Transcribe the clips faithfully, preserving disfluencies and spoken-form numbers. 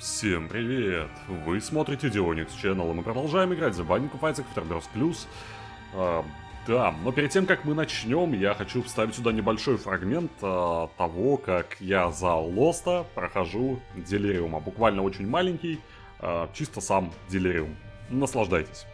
Всем привет! Вы смотрите Dionix Channel, и мы продолжаем играть за Binding of Isaac Afterbirth Plus. А, да, но перед тем, как мы начнем, я хочу вставить сюда небольшой фрагмент а, того, как я за Лоста прохожу Делириума. Буквально очень маленький, а, чисто сам Делириум. Наслаждайтесь.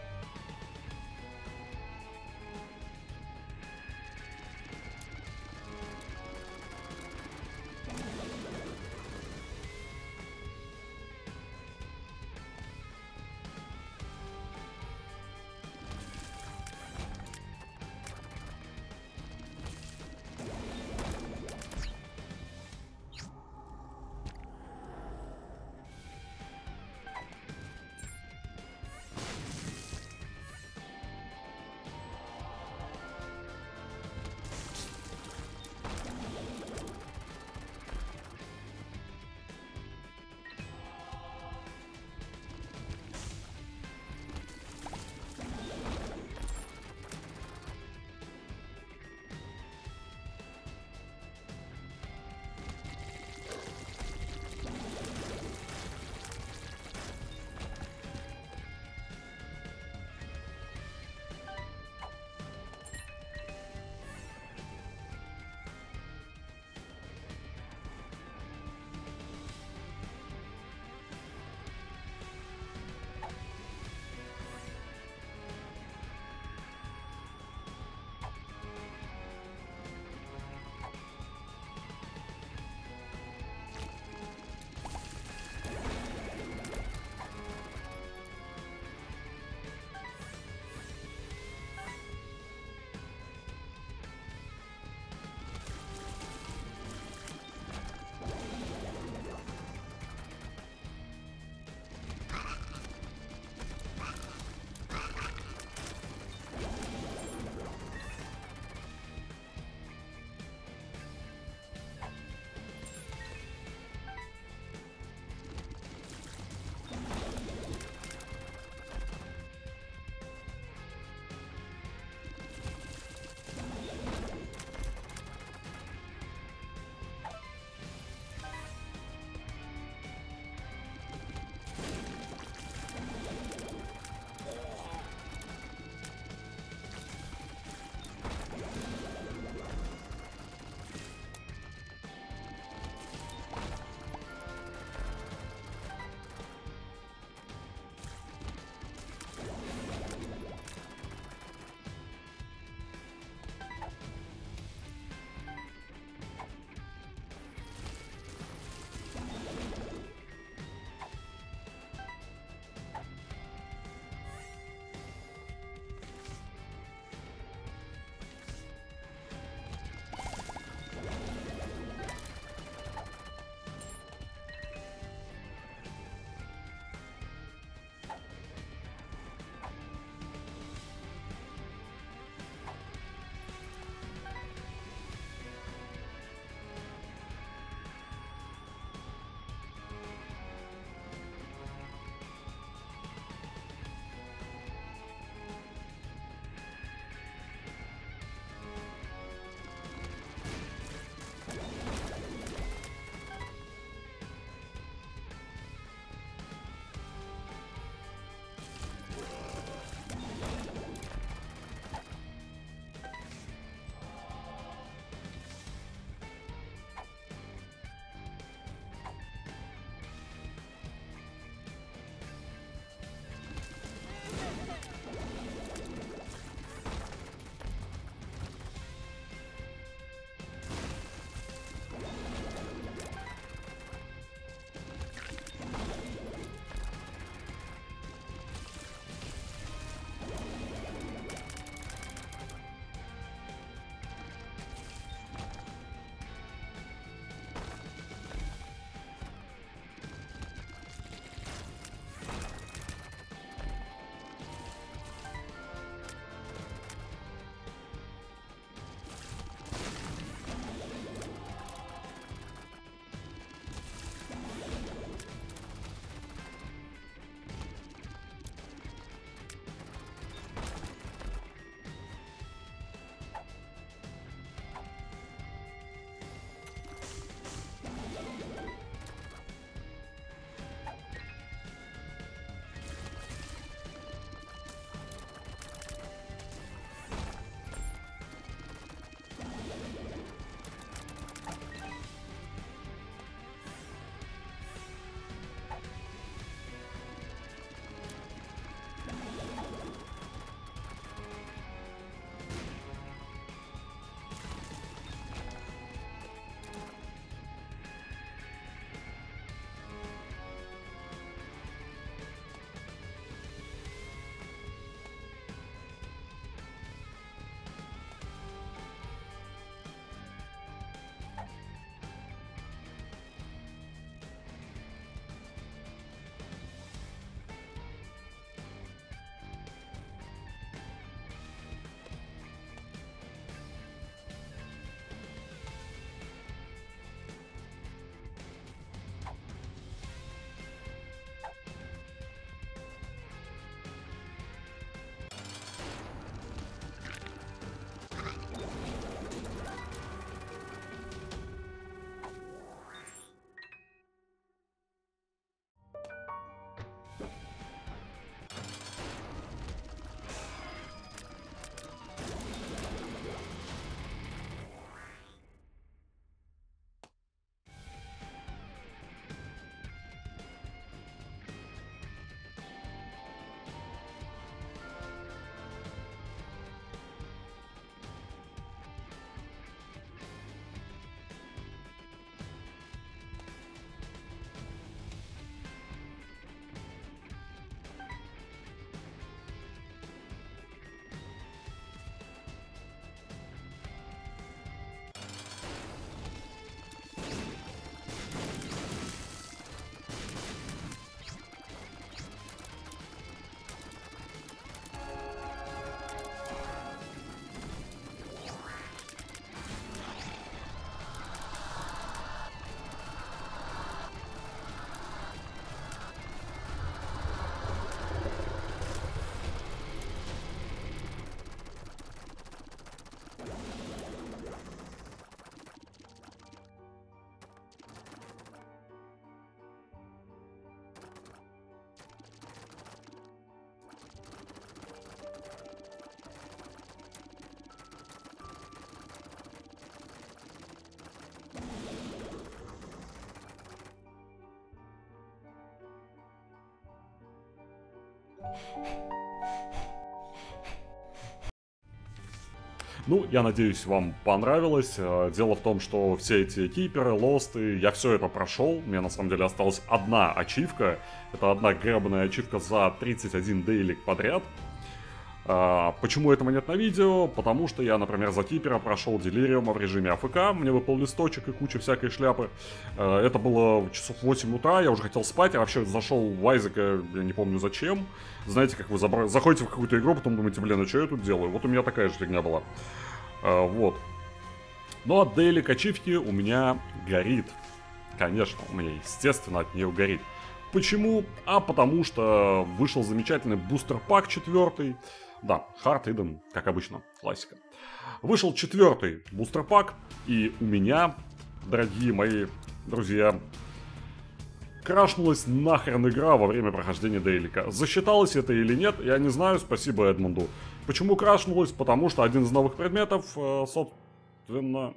Ну, я надеюсь, вам понравилось. Дело в том, что все эти киперы, лосты, я все это прошел. Мне на самом деле осталась одна ачивка. Это одна гребаная ачивка за тридцать один дейлик подряд. А, почему этого нет на видео? Потому что я, например, за кипера прошел делириума в режиме АФК. Мне выпал листочек и куча всякой шляпы. А, это было часов восемь утра, я уже хотел спать. Я вообще зашел в Айзека, я не помню зачем. Знаете, как вы забра... заходите в какую-то игру, потом думаете, блин, а что я тут делаю? Вот у меня такая же фигня была. А, вот. Ну, от дейлик ачивки у меня горит. Конечно, у меня, естественно, от нее горит. Почему? А потому что вышел замечательный бустер-пак четвертый. Да, Hard Hidden, как обычно, классика. Вышел четвертый бустер-пак, и у меня, дорогие мои друзья, крашнулась нахрен игра во время прохождения дейлика. Засчиталось это или нет, я не знаю, спасибо Эдмунду. Почему крашнулась? Потому что один из новых предметов, э, собственно...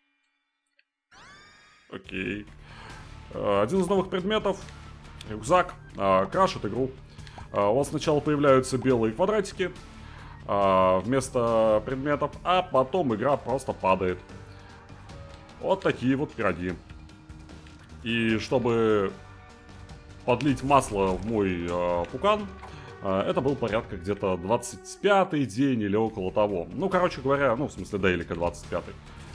Окей. Э, один из новых предметов, рюкзак, э, крашит игру. Uh, у вас сначала появляются белые квадратики uh, вместо предметов, а потом игра просто падает. Вот такие вот пироги. И чтобы подлить масло в мой uh, пукан, uh, это был порядка где-то двадцать пятый день или около того. Ну, короче говоря, ну, в смысле, дейлика двадцать пятый.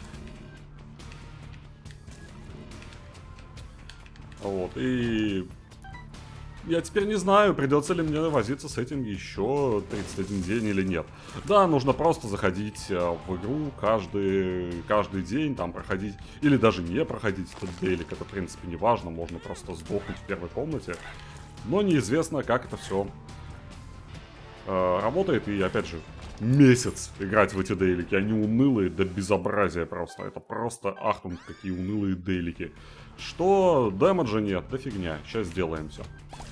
Вот, и... Я теперь не знаю, придется ли мне возиться с этим еще тридцать один день или нет. Да, нужно просто заходить в игру каждый, каждый день, там проходить, или даже не проходить этот дейлик, это в принципе не важно, можно просто сдохнуть в первой комнате. Но неизвестно, как это все э, работает, и опять же, месяц играть в эти дейлики, они унылые до безобразия просто, это просто, ахтунг, какие унылые дейлики. Что, дэмэджа нет, да фигня, сейчас сделаем все.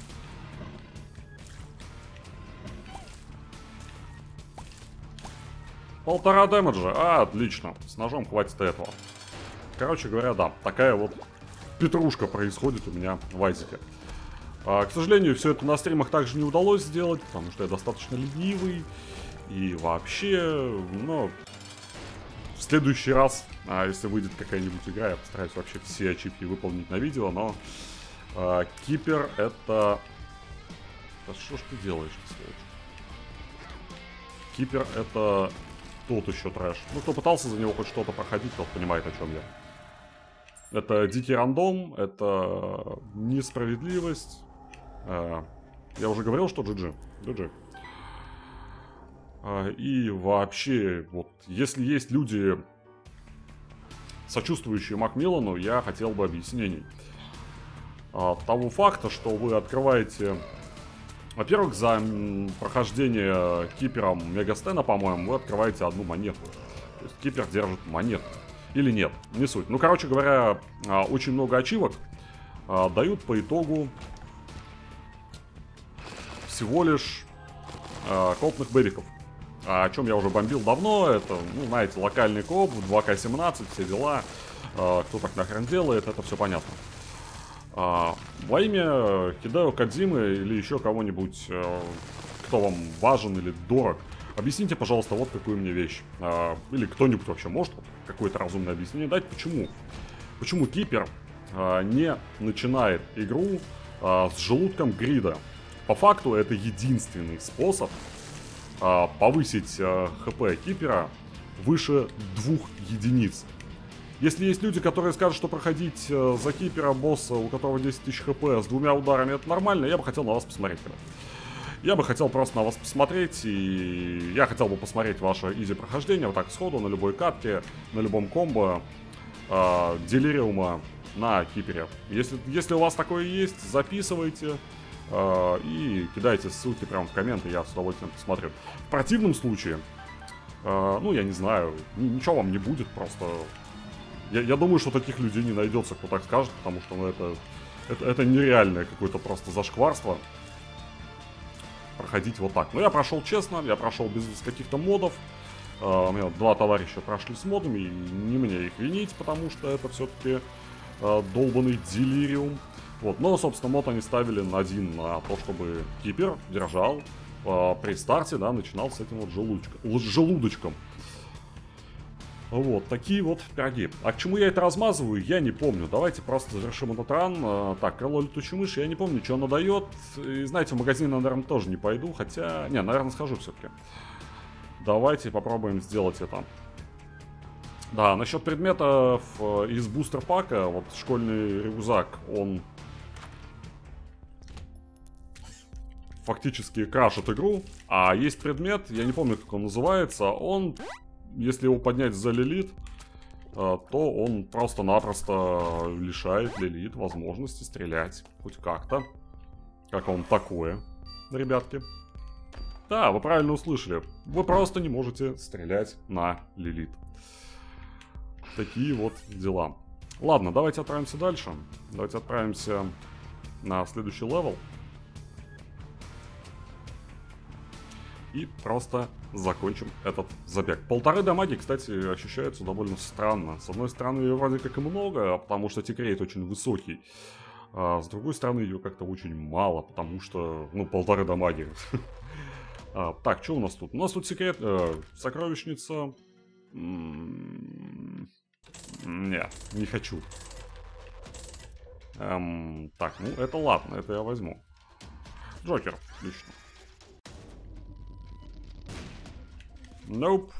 Полтора дэмэджа, а, отлично, с ножом хватит этого. Короче говоря, да, такая вот петрушка происходит у меня в Айзеке. А, к сожалению, все это на стримах также не удалось сделать, потому что я достаточно ленивый. И вообще, ну, в следующий раз, а, если выйдет какая-нибудь игра, я постараюсь вообще все ачивки выполнить на видео, но а, кипер это... Да что ж ты делаешь, сволочь? Кипер это... Тут еще трэш. Ну, кто пытался за него хоть что-то проходить, тот понимает, о чем я. Это дикий рандом, это несправедливость. А, я уже говорил, что джи джи. джи джи. А, и вообще, вот, если есть люди, сочувствующие Макмиллану, я хотел бы объяснений. А, того факта, что вы открываете... Во-первых, за прохождение кипером Мегастена, по-моему, вы открываете одну монету. То есть кипер держит монету. Или нет, не суть. Ну, короче говоря, очень много ачивок дают по итогу всего лишь коопных бэбиков. О чем я уже бомбил давно. Это, ну, знаете, локальный кооп, два ка семнадцать, все дела. Кто так нахрен делает, это все понятно. А, во имя Хидео Кодзимы или еще кого-нибудь, а, кто вам важен или дорог, объясните, пожалуйста, вот какую мне вещь. А, или кто-нибудь вообще может какое-то разумное объяснение дать, почему? Почему кипер а, не начинает игру а, с желудком грида? По факту это единственный способ а, повысить а, хп кипера выше двух единиц. Если есть люди, которые скажут, что проходить э, за кипера босса, у которого десять тысяч хп, с двумя ударами это нормально, я бы хотел на вас посмотреть. Ребят. Я бы хотел просто на вас посмотреть, и я хотел бы посмотреть ваше изи прохождение, вот так сходу, на любой катке, на любом комбо, э, делириума на кипере. Если, если у вас такое есть, записывайте э, и кидайте ссылки прямо в комменты, я с удовольствием посмотрю. В противном случае, э, ну я не знаю, ничего вам не будет, просто... Я, я думаю, что таких людей не найдется, кто так скажет, потому что ну, это, это, это нереальное какое-то просто зашкварство. Проходить вот так. Но я прошел честно, я прошел без каких-то модов. Uh, у меня два товарища прошли с модами, и не мне их винить, потому что это все-таки uh, долбанный делириум. Вот, но, собственно, мод они ставили на один, на то, чтобы кипер держал э, при старте, да, начинал с этим вот желудочком. желудочком. Вот, такие вот пироги. А к чему я это размазываю, я не помню. Давайте просто завершим этот ран. Э, так, крыло летучей мыши, я не помню, что оно дает. И, знаете, в магазин, наверное, тоже не пойду, хотя... Не, наверное, схожу все-таки. Давайте попробуем сделать это. Да, насчет предметов из бустер-пака, вот школьный рюкзак, он фактически крашит игру. А есть предмет, я не помню, как он называется, он, если его поднять за Лилит, то он просто-напросто лишает Лилит возможности стрелять хоть как-то. Как вам такое, ребятки? Да, вы правильно услышали, вы просто не можете стрелять на Лилит. Такие вот дела. Ладно, давайте отправимся дальше. Давайте отправимся на следующий левел. И просто закончим этот забег. Полторы дамаги, кстати, ощущаются довольно странно. С одной стороны, ее вроде как и много, потому что тикрейт очень высокий. А с другой стороны, ее как-то очень мало, потому что, ну, полторы дамаги. Так, что у нас тут? У нас тут секрет... Сокровищница... Нет, не хочу. Эм, так, ну это ладно, это я возьму. Джокер, отлично. Nope.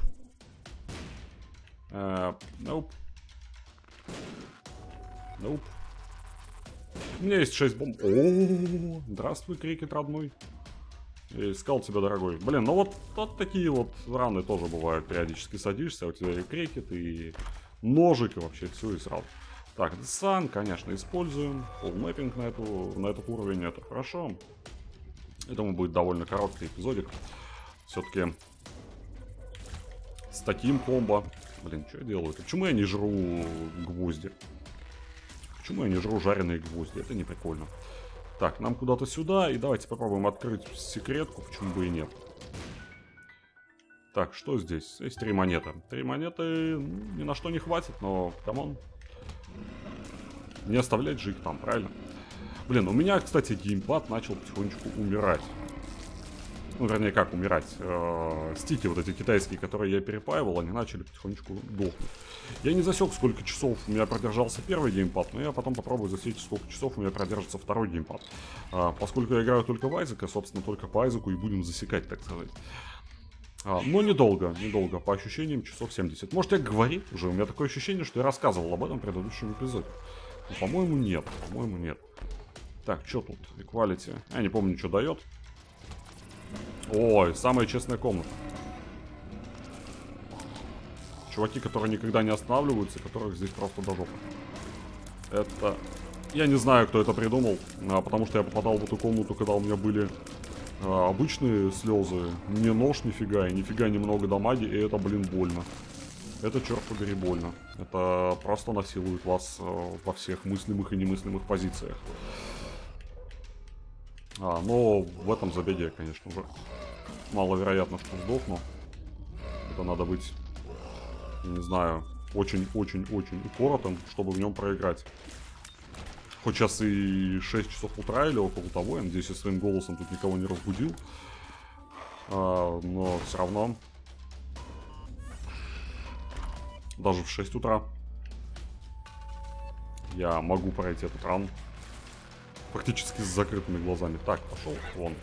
Uh, nope. Nope. У меня есть шесть бомб. О, здравствуй, крикет родной. Я искал тебя, дорогой. Блин, ну вот, вот такие вот раны тоже бывают. Периодически садишься, у тебя и крикет, и ножик, и вообще все, и сразу. Так, Сан, конечно, используем. Фулл-мэппинг на, эту, на этот уровень, это хорошо. Этому будет довольно короткий эпизодик. Все-таки с таким комбо... Блин, что я делаю? Почему я не жру гвозди? Почему я не жру жареные гвозди? Это не прикольно. Так, нам куда-то сюда. И давайте попробуем открыть секретку. Почему бы и нет. Так, что здесь? Есть три монеты. Три монеты ни на что не хватит, но, камон. Не оставлять же их там, правильно? Блин, у меня, кстати, геймпад начал потихонечку умирать. Ну, вернее, как умирать. Э-э, стики вот эти китайские, которые я перепаивал, они начали потихонечку дохнуть. Я не засек, сколько часов у меня продержался первый геймпад, но я потом попробую засечь, сколько часов у меня продержится второй геймпад. А, поскольку я играю только в Айзека, собственно, только по Айзеку и будем засекать, так сказать. А, но недолго, недолго, по ощущениям, часов семьдесят. Может, я говорил уже, у меня такое ощущение, что я рассказывал об этом в предыдущем эпизоде. Но, по-моему, нет, по-моему, нет. Так, что тут? Equality. Я не помню, что дает. Ой, самая честная комната. Чуваки, которые никогда не останавливаются, которых здесь просто до жопы. Это... Я не знаю, кто это придумал, потому что я попадал в эту комнату, когда у меня были а, обычные слезы. Не нож нифига, и нифига немного дамаги, и это, блин, больно. Это, черт побери, больно. Это просто насилует вас а, во всех мыслимых и немыслимых позициях. А, но в этом забеге, конечно, уже маловероятно, что сдохну. Это надо быть, не знаю, очень-очень-очень упоротым, чтобы в нем проиграть. Хоть сейчас и шесть часов утра или около того, я надеюсь, я своим голосом тут никого не разбудил. А, но все равно даже в шесть утра я могу пройти этот ран фактически с закрытыми глазами. Так, пошел вон.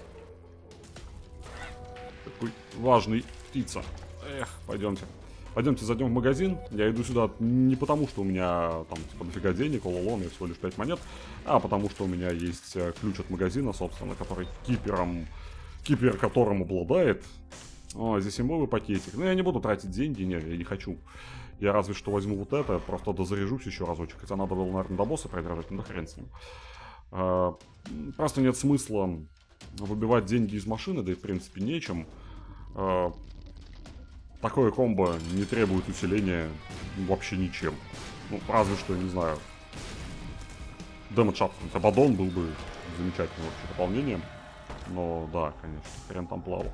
Такой важный птица. Эх, пойдемте. Пойдемте зайдем в магазин. Я иду сюда не потому, что у меня там типа дофига денег, ололон, я всего лишь пять монет, а потому что у меня есть ключ от магазина, собственно, который кипером, кипер которым обладает. О, здесь имбовый пакетик. Но я не буду тратить деньги, нет, я не хочу. Я разве что возьму вот это, просто дозаряжусь еще разочек. Хотя надо было, наверное, до босса продержать, ну да хрен с ним. А, просто нет смысла выбивать деньги из машины, да и в принципе нечем. А, такое комбо не требует усиления вообще ничем. Ну, разве что, я не знаю, Дэмэдж Абадон был бы замечательным вообще дополнением. Но да, конечно, хрен там плавал.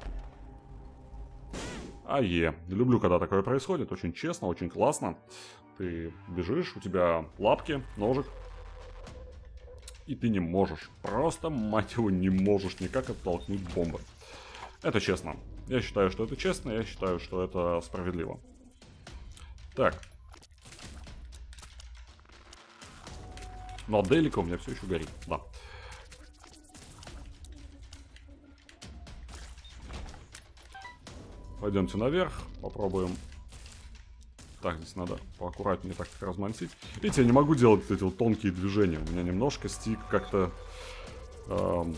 Ае. Люблю, когда такое происходит. Очень честно, очень классно. Ты бежишь, у тебя лапки, ножик. И ты не можешь. Просто, мать его, не можешь никак оттолкнуть бомбы. Это честно. Я считаю, что это честно, я считаю, что это справедливо. Так. Но Делика у меня все еще горит, да. Пойдемте наверх, попробуем. Так, здесь надо поаккуратнее так размансить. Видите, я не могу делать эти вот тонкие движения. У меня немножко стик как-то... Эм,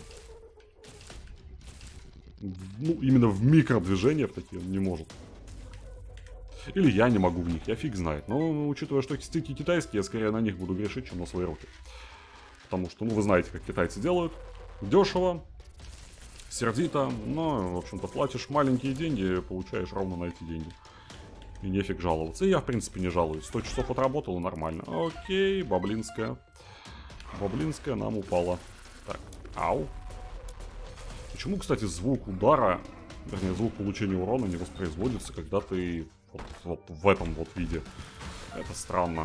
ну, именно в микродвижениях такие он не может. Или я не могу в них, я фиг знает. Но, учитывая, что стики китайские, я скорее на них буду грешить, чем на свои руки. Потому что, ну, вы знаете, как китайцы делают. Дешево, сердито, но, в общем-то, платишь маленькие деньги, получаешь ровно на эти деньги. И нефиг жаловаться. И я, в принципе, не жалуюсь. сто часов отработал, нормально. Окей, баблинская. Баблинская нам упала. Так, ау. Почему, кстати, звук удара, вернее, звук получения урона не воспроизводится, когда ты вот, вот в этом вот виде? Это странно.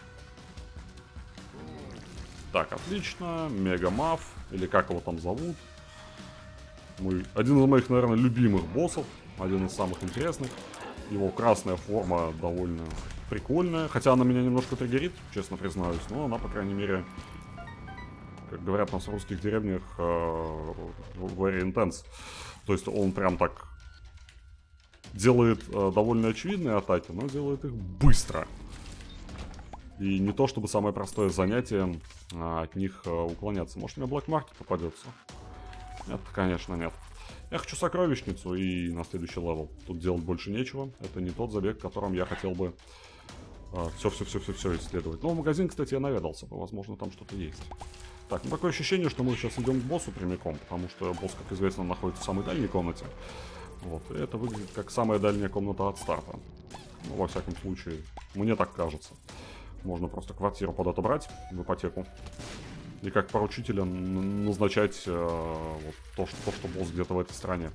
Так, отлично. Мегамаф, или как его там зовут. Мой, один из моих, наверное, любимых боссов. Один из самых интересных. Его красная форма довольно прикольная. Хотя она меня немножко триггерит, честно признаюсь. Но она, по крайней мере, как говорят у нас в русских деревнях, very intense. То есть он прям так делает довольно очевидные атаки, но делает их быстро. И не то, чтобы самое простое занятие от них уклоняться. Может, мне Black Market попадется? Нет, конечно, нет. Я хочу сокровищницу и на следующий левел. Тут делать больше нечего. Это не тот забег, в котором я хотел бы все-все-все-все-все исследовать. Но в магазин, кстати, я наведался. Возможно, там что-то есть. Так, ну такое ощущение, что мы сейчас идем к боссу прямиком. Потому что босс, как известно, находится в самой дальней комнате. Вот, и это выглядит как самая дальняя комната от старта. Ну, во всяком случае, мне так кажется. Можно просто квартиру под это брать в ипотеку. И как поручителя назначать э, вот, то, что, то, что босс где-то в этой стране.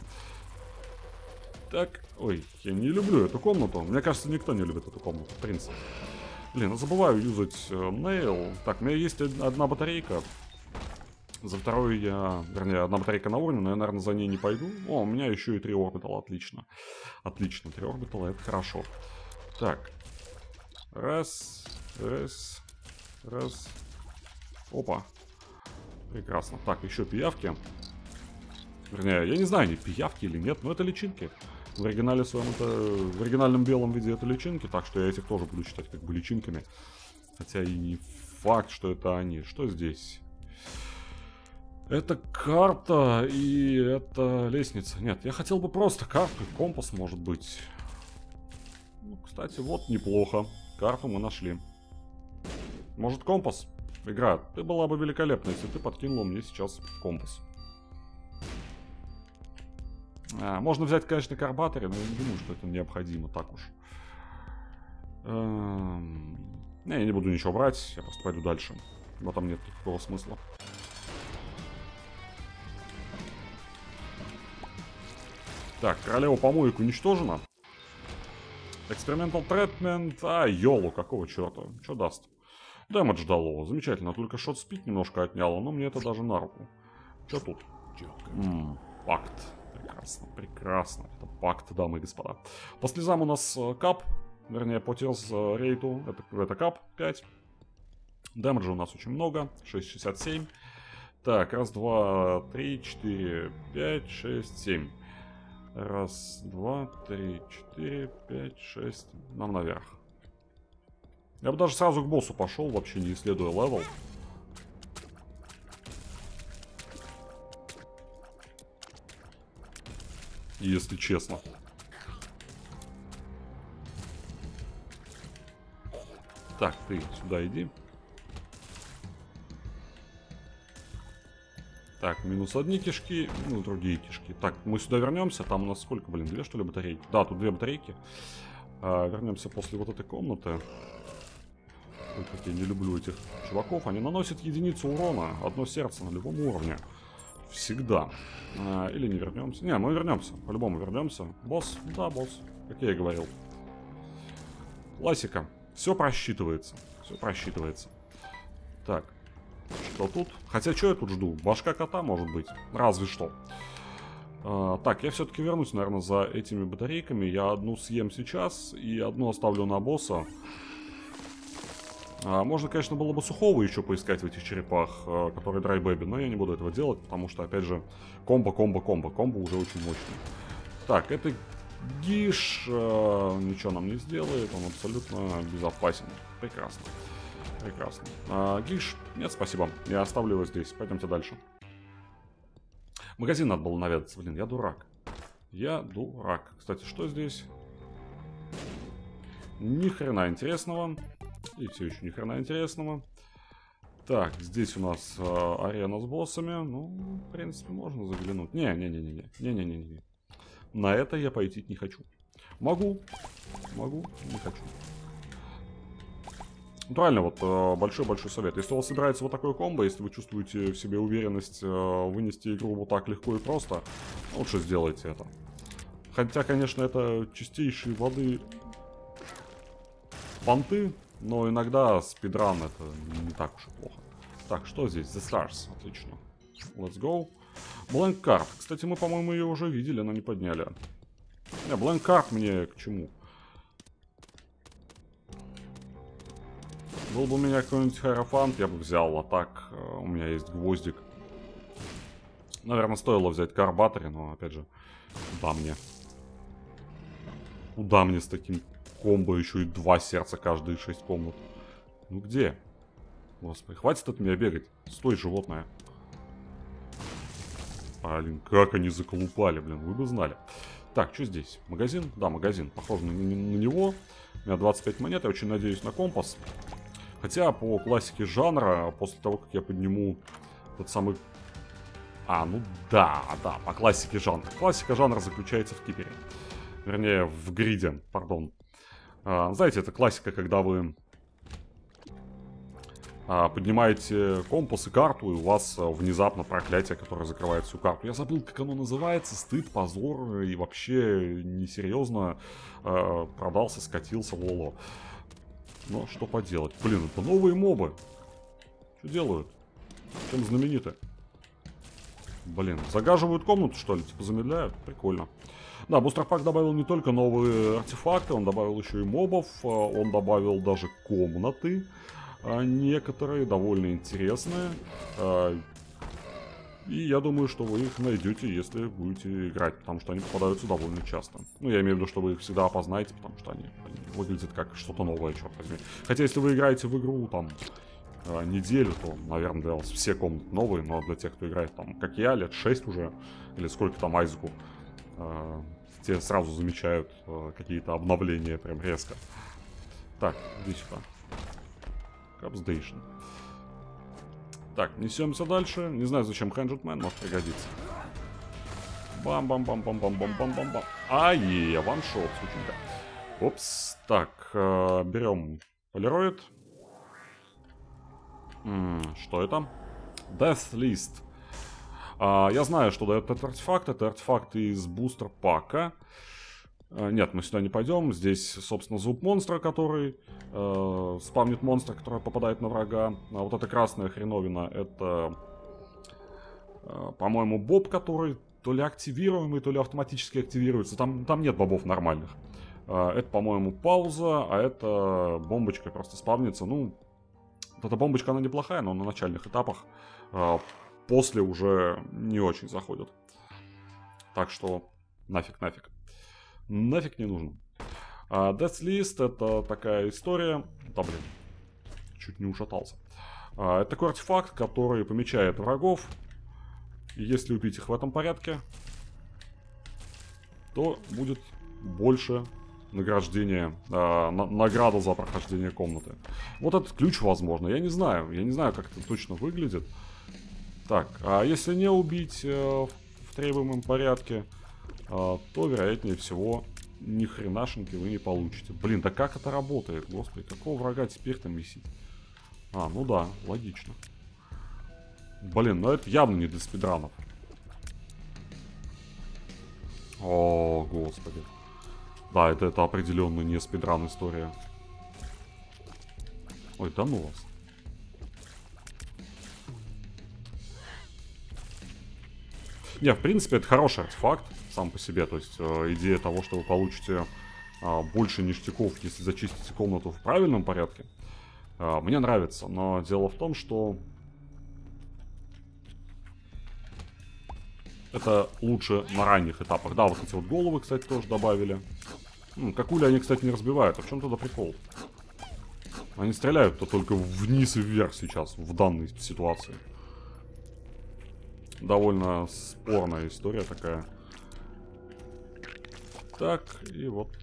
Так, ой, я не люблю эту комнату. Мне кажется, никто не любит эту комнату, в принципе. Блин, я забываю юзать э, Nail. Так, у меня есть одна батарейка. За вторую я... Вернее, одна батарейка на уровне, но я, наверное, за ней не пойду. О, у меня еще и три орбитала, отлично. Отлично, три орбитала, это хорошо. Так. Раз, раз, раз. Опа. Прекрасно. Так, еще пиявки. Вернее, я не знаю, они пиявки или нет, но это личинки. В оригинале своем это... В оригинальном белом виде это личинки, так что я этих тоже буду считать как бы личинками. Хотя и не факт, что это они. Что здесь? Это карта и это лестница. Нет, я хотел бы просто карту и компас, может быть. Ну, кстати, вот неплохо. Карту мы нашли. Может, компас? Игра, ты была бы великолепна, если ты подкинула мне сейчас компас. А, можно взять, конечно, карбаторы, но я не думаю, что это необходимо так уж. Эм... Не, я не буду ничего брать, я просто пойду дальше. В этом нет никакого смысла. Так, королева помоек уничтожена. Экспериментал третмент. А, Йолу, какого черта? Что даст? Дэмэдж дало. Замечательно. Только шот-спид немножко отняло, но мне это даже на руку. Что тут? М-м, пакт. Прекрасно, прекрасно. Это пакт, дамы и господа. По слезам у нас э, кап. Вернее, по телс э, рейту. Это, это кап пять. Дэмэджа у нас очень много. шесть шестьдесят семь. Так, раз, два, три, четыре, пять, шесть, семь. Раз, два, три, четыре, пять, шесть. Нам наверх. Я бы даже сразу к боссу пошел, вообще не исследуя левел. Если честно. Так, ты сюда иди. Так, минус одни кишки, ну, другие кишки. Так, мы сюда вернемся. Там у нас сколько, блин, две, что ли, батарейки? Да, тут две батарейки. А, вернемся после вот этой комнаты. Ой, как я не люблю этих чуваков. Они наносят единицу урона. Одно сердце на любом уровне. Всегда. А, или не вернемся. Не, мы вернемся. По-любому вернемся. Босс? Да, босс. Как я и говорил. Классика. Все просчитывается. Все просчитывается. Так. что тут. Хотя, что я тут жду? Башка кота, может быть. Разве что. А, так, я все-таки вернусь, наверное, за этими батарейками. Я одну съем сейчас и одну оставлю на босса. А, можно, конечно, было бы сухого еще поискать в этих черепах, а, которые Dry Baby, но я не буду этого делать, потому что, опять же, комбо, комбо, комбо. Комбо уже очень мощный. Так, это Гиш а, ничего нам не сделает, он абсолютно безопасен. Прекрасно. Прекрасно. А, Гиш, нет, спасибо. Я оставлю его здесь. Пойдемте дальше. Магазин надо было наведаться. Блин, я дурак. Я дурак. Кстати, что здесь? Ни хрена интересного. И все еще ни хрена интересного. Так, здесь у нас э, арена с боссами. Ну, в принципе, можно заглянуть. Не-не-не-не-не. Не-не-не-не. На это я пойти не хочу. Могу. Могу, не хочу. Правильно, вот большой-большой совет. Если у вас собирается вот такое комбо, если вы чувствуете в себе уверенность э, вынести игру вот так легко и просто, лучше сделайте это. Хотя, конечно, это чистейшие воды понты, но иногда спидран это не так уж и плохо. Так, что здесь? The Stars. Отлично. Let's go. Blank Card. Кстати, мы, по-моему, ее уже видели, но не подняли. Не, Blank Card мне к чему? Был бы у меня какой-нибудь Хайерофант, я бы взял, а так э, у меня есть гвоздик. Наверное, стоило взять Карбатори, но, опять же, куда мне? Куда мне с таким комбо еще и два сердца каждые шесть комнат? Ну где? Господи, хватит от меня бегать. Стой, животное. Блин, как они заколупали, блин, вы бы знали. Так, что здесь? Магазин? Да, магазин. Похоже на, на, на него. У меня двадцать пять монет, я очень надеюсь на компас. Хотя, по классике жанра, после того, как я подниму тот самый... А, ну да, да, по классике жанра. Классика жанра заключается в кипере. Вернее, в гриде, пардон. А, знаете, это классика, когда вы а, поднимаете компас и карту, и у вас а, внезапно проклятие, которое закрывает всю карту. Я забыл, как оно называется. Стыд, позор и вообще несерьезно а, продался, скатился, лоло. Но что поделать? Блин, это новые мобы. Что делают? Чем знамениты? Блин, загаживают комнату, что ли? Типа замедляют? Прикольно. Да, бустер-пак добавил не только новые артефакты, он добавил еще и мобов. Он добавил даже комнаты. Некоторые довольно интересные. И я думаю, что вы их найдете, если будете играть, потому что они попадаются довольно часто. Ну, я имею в виду, что вы их всегда опознаете, потому что они, они выглядят как что-то новое, черт возьми. Хотя, если вы играете в игру, там, неделю, то, наверное, для вас все комнаты новые, но для тех, кто играет, там, как я, лет шесть уже, или сколько там Айзеку, э, те сразу замечают э, какие-то обновления прям резко. Так, иди сюда. Капсдейшн. Так, несемся дальше. Не знаю, зачем Хэнджетмен, может пригодится. Бам-бам-бам-бам-бам-бам-бам-бам-бам. Ай-е, ваншот, сученька. Опс. Так, э, берем полироид. М -м, что это? Death List. А, я знаю, что этот артефакт. Это артефакт из бустер-пака. А, нет, мы сюда не пойдем. Здесь, собственно, звук монстра, который э, спавнит монстра, который попадает на врага. А вот эта красная хреновина, это, э, по-моему, боб, который то ли активируемый, то ли автоматически активируется. Там, там нет бобов нормальных. Э, это, по-моему, пауза, а это бомбочка просто спавнится. Ну, вот эта бомбочка, она неплохая, но на начальных этапах э, после уже не очень заходит. Так что нафиг, нафиг. Нафиг не нужно. Uh, Death List это такая история. Да блин, чуть не ушатался. Uh, это такой артефакт, который помечает врагов. И если убить их в этом порядке, то будет больше награждения, uh, на награда за прохождение комнаты. Вот этот ключ, возможно. Я не знаю. Я не знаю, как это точно выглядит. Так, а если не убить uh, в требуемом порядке, Uh, то, вероятнее всего, ни хренашеньки вы не получите. Блин, да как это работает, господи, какого врага теперь там висит? А, ну да, логично. Блин, ну это явно не для спидранов. О, господи. Да, это, это определенно не спидран история. Ой, да ну вас. Не, в принципе, это хороший артефакт сам по себе. То есть э, идея того, что вы получите э, больше ништяков, если зачистите комнату в правильном порядке, э, мне нравится. Но дело в том, что это лучше на ранних этапах. Да, вот эти вот головы, кстати, тоже добавили. М, какули они, кстати, не разбивают. А в чем тогда прикол? Они стреляют-то только вниз и вверх сейчас, в данной ситуации. Довольно спорная история такая. Так, и вот.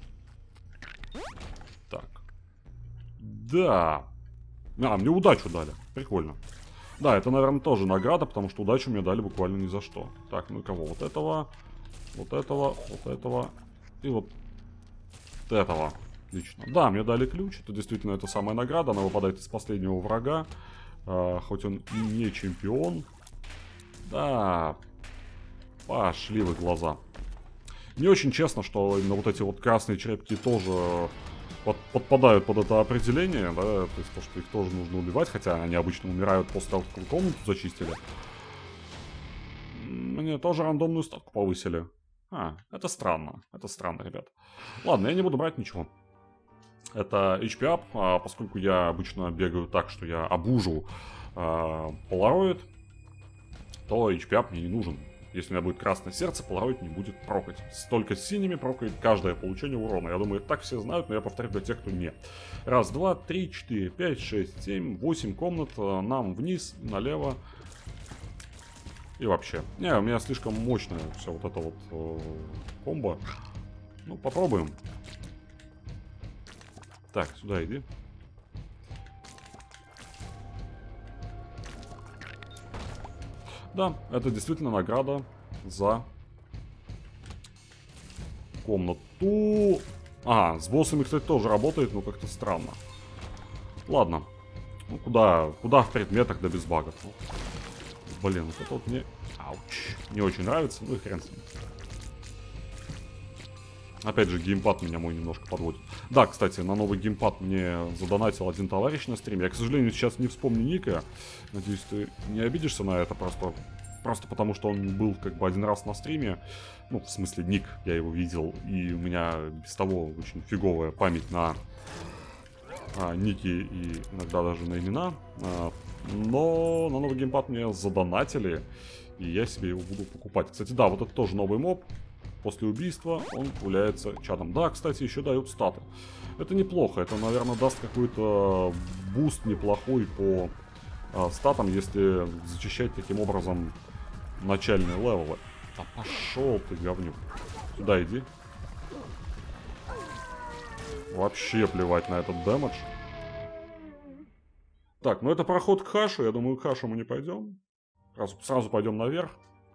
Так. Да. А, мне удачу дали. Прикольно. Да, это, наверное, тоже награда, потому что удачу мне дали буквально ни за что. Так, ну и кого? Вот этого, вот этого, вот этого и вот этого. Отлично. Да, мне дали ключ. Это действительно это самая награда. Она выпадает из последнего врага. А, хоть он и не чемпион. Да. Пошли вы глаза. Не очень честно, что именно вот эти вот красные черепки тоже под, подпадают под это определение, да, то есть то, что их тоже нужно убивать, хотя они обычно умирают после того, как комнату зачистили. Мне тоже рандомную ставку повысили. А, это странно, это странно, ребят. Ладно, я не буду брать ничего. Это эйч пи-ап, а поскольку я обычно бегаю так, что я обужу а, Polaroid, то эйч пи-ап мне не нужен. Если у меня будет красное сердце, Polaroid не будет прокать. Столько с синими прокает каждое получение урона. Я думаю, так все знают, но я повторю для тех, кто не. Раз, два, три, четыре, пять, шесть, семь, восемь комнат. Нам вниз, налево. И вообще. Не, у меня слишком мощное все вот это вот э, комбо. Ну, попробуем. Так, сюда иди. Да, это действительно награда за комнату. А, с боссами, кстати, тоже работает, но как-то странно. Ладно. Ну, куда, куда в предметах, да без багов. Ну, блин, вот это вот мне... Ауч. Не очень нравится, ну и хрен с ним. Опять же, геймпад меня мой немножко подводит. Да, кстати, на новый геймпад мне задонатил один товарищ на стриме. Я, к сожалению, сейчас не вспомню ника. Надеюсь, ты не обидишься на это, просто, просто потому, что он был как бы один раз на стриме. Ну, в смысле, ник, я его видел. И у меня без того очень фиговая память на а, ники и иногда даже на имена. А, но на новый геймпад мне задонатили, и я себе его буду покупать. Кстати, да, вот это тоже новый моб. После убийства он является чадом. Да, кстати, еще дают статы. Это неплохо. Это, наверное, даст какой-то буст неплохой по а, статам, если зачищать таким образом начальные левелы. Да пошел ты, говнюк. Сюда иди. Вообще плевать на этот дэмэдж. Так, ну это проход к хашу. Я думаю, к хашу мы не пойдем. Сразу, сразу пойдем наверх.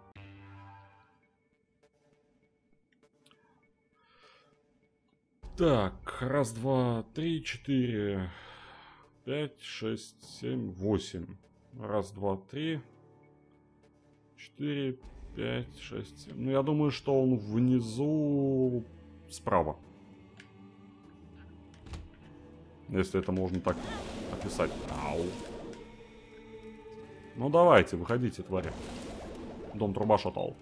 Так, раз, два, три, четыре, пять, шесть, семь, восемь. Раз, два, три, четыре, пять, шесть, семь. Ну, я думаю, что он внизу справа. Если это можно так описать. Ау. Ну, давайте, выходите, твари. Дом труба шатал.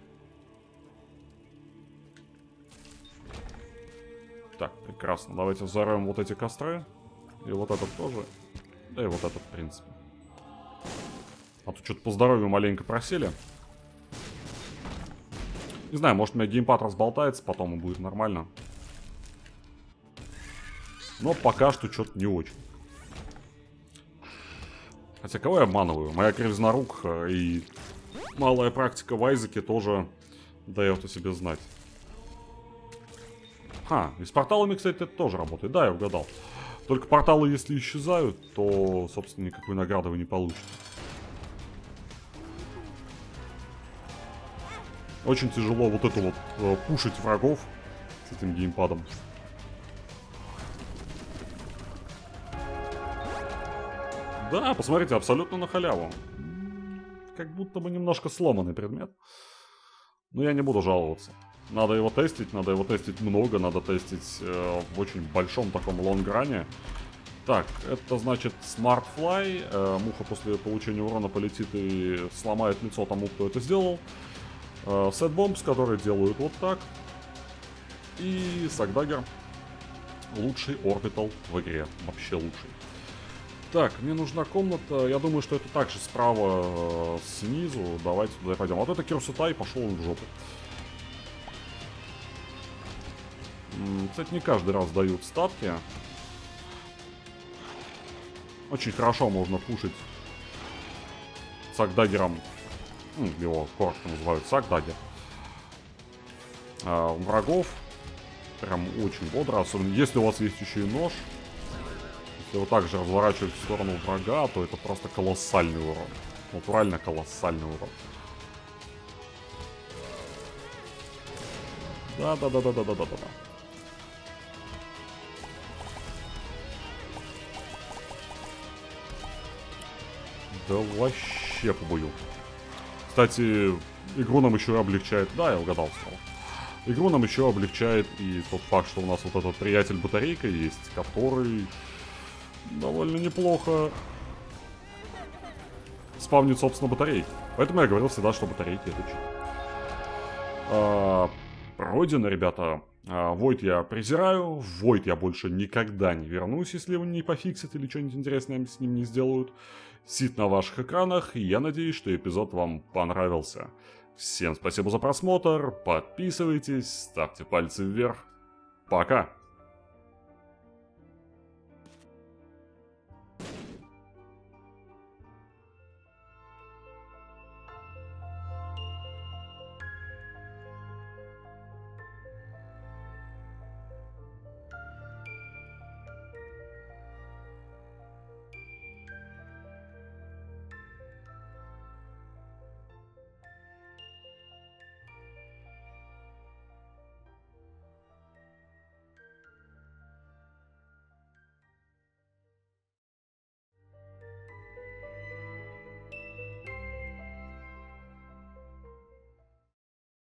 Так, прекрасно. Давайте взорвем вот эти костры. И вот этот тоже. Да и вот этот, в принципе. А то что-то по здоровью маленько просели. Не знаю, может у меня геймпад разболтается, потом и будет нормально. Но пока что что-то не очень. Хотя кого я обманываю? Моя кривизнорук и малая практика в Айзеке тоже дает о себе знать. Ха, и с порталами, кстати, это тоже работает. Да, я угадал. Только порталы, если исчезают, то, собственно, никакой награды вы не получите. Очень тяжело вот это вот э, пушить врагов с этим геймпадом. Да, посмотрите, абсолютно на халяву. Как будто бы немножко сломанный предмет. Но я не буду жаловаться. Надо его тестить, надо его тестить много, надо тестить э, в очень большом таком лонгране. Так, это значит Smart Fly. Э, муха после получения урона полетит и сломает лицо тому, кто это сделал. Э, Set Bombs, которые делают вот так. И Сагдагер. Лучший орбитал в игре. Вообще лучший. Так, мне нужна комната. Я думаю, что это также справа э, снизу. Давайте туда пойдем. А вот это Кирсутай, пошел он в жопу. М, кстати, не каждый раз дают статки. Очень хорошо можно пушить Сагдагером. Его коротко называют Сагдагер. А, врагов. Прям очень бодро. Особенно если у вас есть еще и нож. Если вы также разворачиваете в сторону врага, то это просто колоссальный урон. Натурально колоссальный урон. Да-да-да-да-да-да-да-да. Да вообще побою. Кстати, игру нам еще облегчает... Да, я угадал снова. Игру нам еще облегчает и тот факт, что у нас вот этот приятель-батарейка есть, который довольно неплохо спавнит, собственно, батарейки. Поэтому я говорил всегда, что батарейки это чит. А, пройдено, ребята. А, Void я презираю. В Void я больше никогда не вернусь, если его не пофиксят или что-нибудь интересное с ним не сделают. Сид на ваших экранах, и я надеюсь, что эпизод вам понравился. Всем спасибо за просмотр, подписывайтесь, ставьте пальцы вверх. Пока!